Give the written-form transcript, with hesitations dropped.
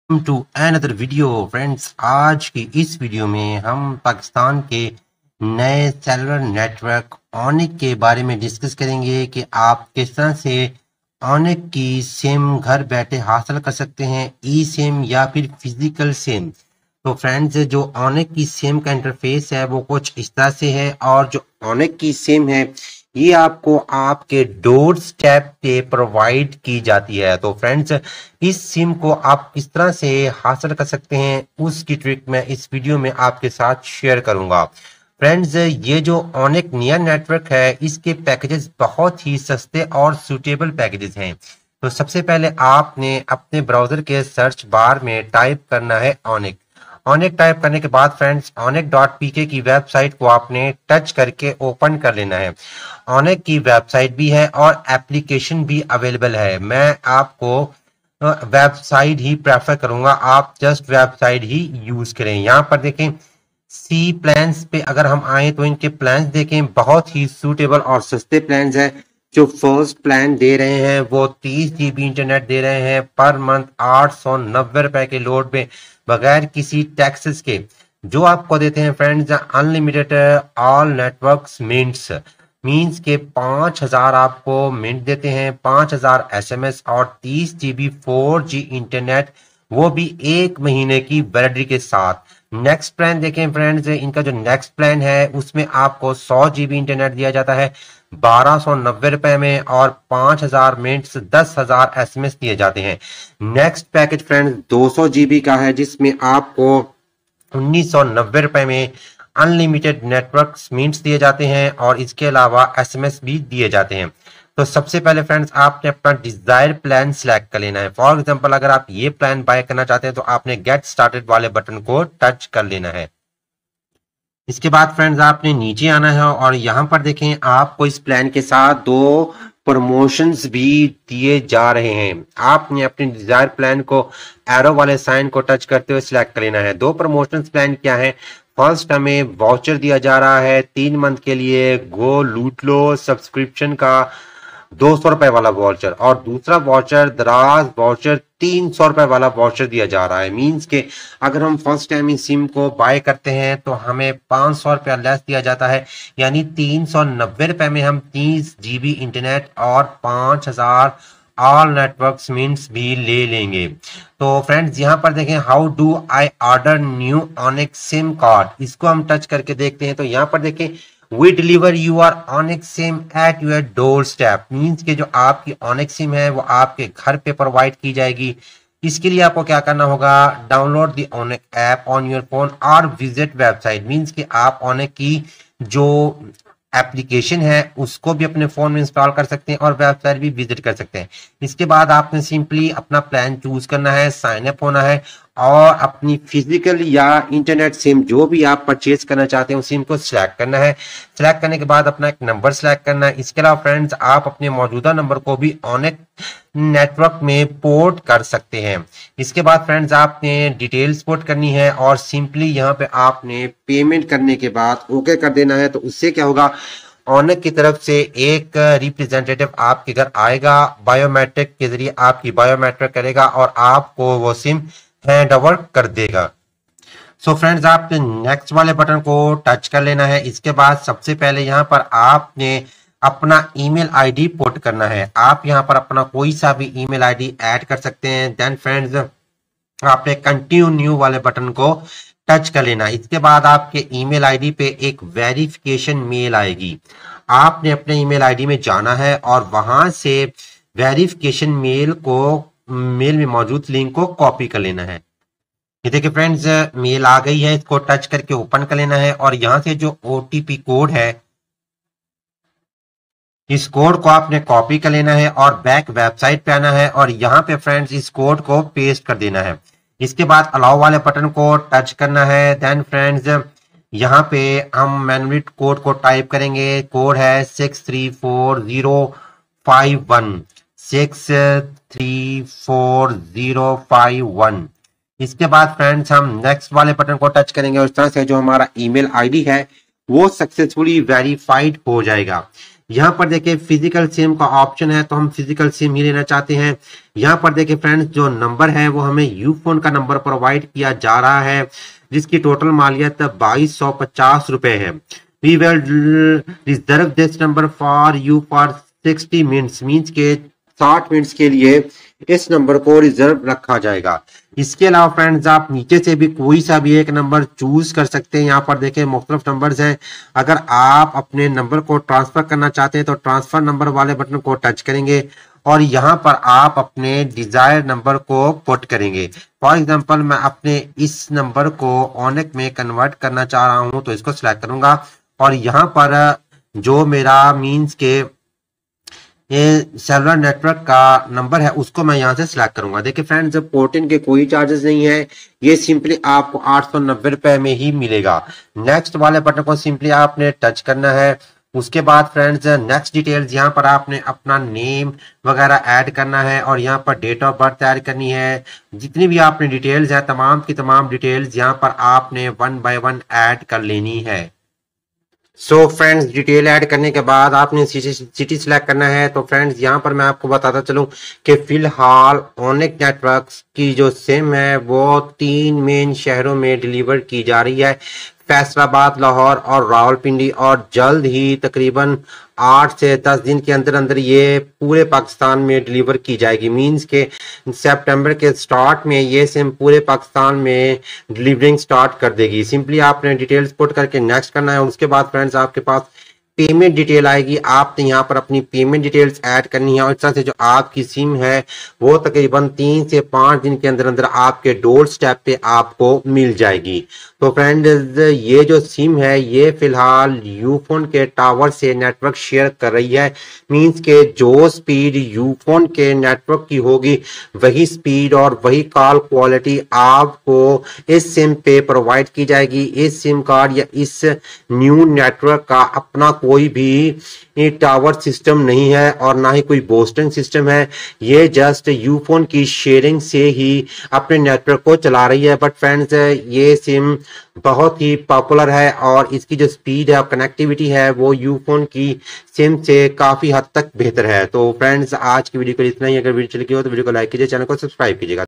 To another video friends. आज की इस वीडियो में हम पाकिस्तान के नए सेलुलर नेटवर्क ऑनिक के बारे में डिस्कस करेंगे कि आप किस तरह से ऑनिक की सिम घर बैठे हासिल कर सकते हैं, ई सिम या फिर फिजिकल सिम। तो फ्रेंड्स, जो ऑनिक की सिम का इंटरफेस है वो कुछ इस तरह से है, और जो ऑनिक की सिम है ये आपको आपके डोर स्टेप पे प्रोवाइड की जाती है। तो फ्रेंड्स, इस सिम को आप किस तरह से हासिल कर सकते हैं उसकी ट्रिक मैं इस वीडियो में आपके साथ शेयर करूंगा। फ्रेंड्स, ये जो ऑनिक नया नेटवर्क है इसके पैकेजेस बहुत ही सस्ते और सूटेबल पैकेजेस हैं। तो सबसे पहले आपने अपने ब्राउजर के सर्च बार में टाइप करना है ऑनिक। ऑनिक टाइप करने के बाद फ्रेंड्स, onic.pk की वेबसाइट को आपने टच करके ओपन कर लेना है। ऑनिक की वेबसाइट भी है और एप्लीकेशन भी अवेलेबल है। मैं आपको वेबसाइट ही प्रेफर करूंगा, आप जस्ट वेबसाइट ही यूज करें। यहाँ पर देखें सी प्लान्स पे अगर हम आए तो इनके प्लान्स देखें, बहुत ही सूटेबल और सस्ते प्लान्स है। जो फर्स्ट प्लान दे रहे हैं वो 30 GB इंटरनेट दे रहे हैं पर मंथ 890 रुपए के लोड पे, बगैर किसी टैक्सेस के। जो आपको देते हैं friends unlimited all networks minutes, means के 5000 आपको मिनट देते हैं, 5000 SMS और 30 GB 4G इंटरनेट, वो भी 1 महीने की वैलिडिटी के साथ। नेक्स्ट प्लान देखें फ्रेंड्स, इनका जो नेक्स्ट प्लान है उसमें आपको 100 GB इंटरनेट दिया जाता है 1290 रुपए में, और 5000 मिनट्स 10,000 SMS दिए जाते हैं। नेक्स्ट पैकेज फ्रेंड्स 200 GB का है जिसमें आपको 1990 रुपए में अनलिमिटेड नेटवर्क मिनट्स दिए जाते हैं और इसके अलावा SMS भी दिए जाते हैं। तो सबसे पहले फ्रेंड्स आपने अपना डिजायर प्लान सिलेक्ट कर लेना है। फॉर एग्जांपल, अगर आप ये प्लान बाय करना चाहते हैं तो आपने गेट स्टार्टेड वाले बटन को टच कर लेना है। इसके बाद फ्रेंड्स आपने नीचे आना है और यहाँ पर देखें आपको इस प्लान के साथ 2 प्रमोशंस भी दिए जा रहे हैं। आपने अपने डिजायर प्लान को एरो वाले साइन को टच करते हुए सिलेक्ट कर लेना है। 2 प्रमोशंस प्लान क्या है? फर्स्ट, हमें वाउचर दिया जा रहा है 3 मंथ के लिए, गो लूट लो सब्सक्रिप्शन का 200 रुपए वाला वाउचर, और दूसरा वाउचर दराज वाउचर 300 रुपए वाला वाउचर दिया जा रहा है। मींस के अगर हम फर्स्ट टाइम इस सिम को बाय करते हैं तो हमें 500 रुपया लेस दिया जाता है, यानी 390 रुपए में हम 30 GB इंटरनेट और 5000 ऑल नेटवर्क्स मिनट्स भी ले लेंगे। तो फ्रेंड्स यहाँ पर देखें how do I order new Onic SIM card, इसको हम टच करके देखते हैं। तो यहाँ पर देखें We deliver your Onyx SIM at your doorstep, means के जो आपकी Onyx SIM है वो आपके घर पे प्रोवाइड की जाएगी। इसके लिए आपको क्या करना होगा? Download the Onyx app on your phone और विजिट वेबसाइट, मीन्स कि आप Onyx की जो एप्लीकेशन है उसको भी अपने फोन में इंस्टॉल कर सकते हैं और वेबसाइट भी विजिट कर सकते हैं। इसके बाद आपने सिंपली अपना प्लान चूज करना है, साइन अप होना है और अपनी फिजिकल या इंटरनेट सिम जो भी आप परचेज करना चाहते हैं उस सिम को सिलेक्ट करना है। सिलेक्ट करने के बाद अपना एक नंबर सिलेक्ट करना है। इसके अलावा फ्रेंड्स आप अपने मौजूदा नंबर को भी ऑनिक नेटवर्क में पोर्ट कर सकते हैं। इसके बाद फ्रेंड्स आपने डिटेल्स पोर्ट करनी है और सिंपली यहाँ पे आपने पेमेंट करने के बाद ओके कर देना है। तो उससे क्या होगा, ऑनिक की तरफ से एक रिप्रेजेंटेटिव आपके घर आएगा, बायोमेट्रिक के जरिए आपकी बायोमेट्रिक करेगा और आपको वो सिम हैंड ओवर कर देगा। सो फ्रेंड्स आपने नेक्स्ट वाले बटन को टच कर लेना है। इसके बाद सबसे पहले यहाँ पर आपने अपना ईमेल आईडी पुट करना है। आप यहाँ पर अपना कोई सा भी ईमेल आईडी ऐड कर सकते हैं। देन फ्रेंड्स आपने कंटिन्यू न्यू वाले बटन को टच कर लेना। इसके बाद आपके ईमेल आईडी पे एक वेरिफिकेशन मेल आएगी। आपने अपने ईमेल आईडी में जाना है और वहां से वेरिफिकेशन मेल में मौजूद लिंक को कॉपी कर लेना है। ये देखिए फ्रेंड्स मेल आ गई है, इसको टच करके ओपन कर लेना है और यहाँ से जो OTP कोड है इस कोड को आपने कॉपी कर लेना है और बैक वेबसाइट पे आना है और यहाँ पे फ्रेंड्स इस कोड को पेस्ट कर देना है। इसके बाद अलाउ वाले बटन को टच करना है। देन फ्रेंड्स यहाँ पे हम मैनुअली कोड को टाइप करेंगे। कोड है 634051 634051। इसके बाद फ्रेंड्स हम नेक्स्ट वाले बटन को टच करेंगे और इस तरह से जो हमारा ईमेल आईडी है वो सक्सेसफुली वेरीफाइड हो जाएगा। यहाँ पर देखिए फिजिकल सिम का ऑप्शन है, तो हम फिजिकल सिम ही लेना चाहते हैं। यहाँ पर देखिए फ्रेंड्स जो नंबर है वो हमें यूफोन का नंबर प्रोवाइड किया जा रहा है, जिसकी टोटल मालियत 2250 रुपए है। We will reserve this number for you for 60 minutes, means के 60 मिनट्स के लिए इस नंबर को रिजर्व रखा जाएगा। इसके अलावा फ्रेंड्स आप नीचे से भी कोई सा भी एक नंबर चूज कर सकते हैं। यहाँ पर देखें मुख्तलिफ नंबर्स हैं। अगर आप अपने नंबर को ट्रांसफर करना चाहते हैं तो ट्रांसफर नंबर वाले बटन को टच करेंगे और यहाँ पर आप अपने डिजायर नंबर को पुट करेंगे। फॉर एग्जांपल मैं अपने इस नंबर को ऑनिक में कन्वर्ट करना चाह रहा हूँ, तो इसको सिलेक्ट करूंगा और यहाँ पर जो मेरा मीन्स के ये सेलुलर नेटवर्क का नंबर है उसको मैं यहाँ से सिलेक्ट करूंगा। देखिए फ्रेंड्स पोर्टिंग के कोई चार्जेस नहीं है, ये सिंपली आपको 890 रुपए में ही मिलेगा। नेक्स्ट वाले बटन को सिंपली आपने टच करना है। उसके बाद फ्रेंड्स नेक्स्ट डिटेल्स, यहाँ पर आपने अपना नेम वगैरह ऐड करना है और यहाँ पर डेट ऑफ बर्थ ऐड करनी है। जितनी भी आपने डिटेल्स है तमाम की तमाम डिटेल्स यहाँ पर आपने 1 बाय 1 ऐड कर लेनी है। सो फ्रेंड्स डिटेल ऐड करने के बाद आपने सिटी सिलेक्ट करना है। तो फ्रेंड्स यहाँ पर मैं आपको बताता चलूं कि फिलहाल ओनिक नेटवर्क्स की जो सिम है वो 3 मेन शहरों में डिलीवर की जा रही है, फैसलाबाद, लाहौर और रावलपिंडी, और जल्द ही तकरीबन 8 से 10 दिन के अंदर अंदर ये पूरे पाकिस्तान में डिलीवर की जाएगी। मींस के सितंबर के स्टार्ट में ये सिम पूरे पाकिस्तान में डिलीवरिंग स्टार्ट कर देगी। सिंपली आपने डिटेल्स पुट करके नेक्स्ट करना है। उसके बाद फ्रेंड्स आपके पास पेमेंट डिटेल आएगी, आपने यहाँ पर अपनी पेमेंट डिटेल्स ऐड करनी है और इस तरह से जो आपकी सिम है वो तकरीबन 3 से 5 दिन के अंदर अंदर आपके डोर स्टेप पे आपको मिल जाएगी। तो फ्रेंड्स ये जो सिम है ये फिलहाल यूफोन के टावर से नेटवर्क शेयर कर रही है। मींस के जो स्पीड यूफोन के नेटवर्क की होगी वही स्पीड और वही कॉल क्वालिटी आपको इस सिम पे प्रोवाइड की जाएगी। इस सिम कार्ड या इस न्यू नेटवर्क का अपना कोई भी टावर सिस्टम नहीं है और ना ही कोई बोस्टन सिस्टम है। ये जस्ट यूफोन की शेयरिंग से ही अपने नेटवर्क को चला रही है। बट फ्रेंड्स ये सिम बहुत ही पॉपुलर है और इसकी जो स्पीड है और कनेक्टिविटी है वो यूफोन की सिम से काफी हद तक बेहतर है। तो फ्रेंड्स आज की वीडियो को इतना ही। अगर वीडियो चली हो तो वीडियो को लाइक कीजिए, चैनल को सब्सक्राइब कीजिएगा।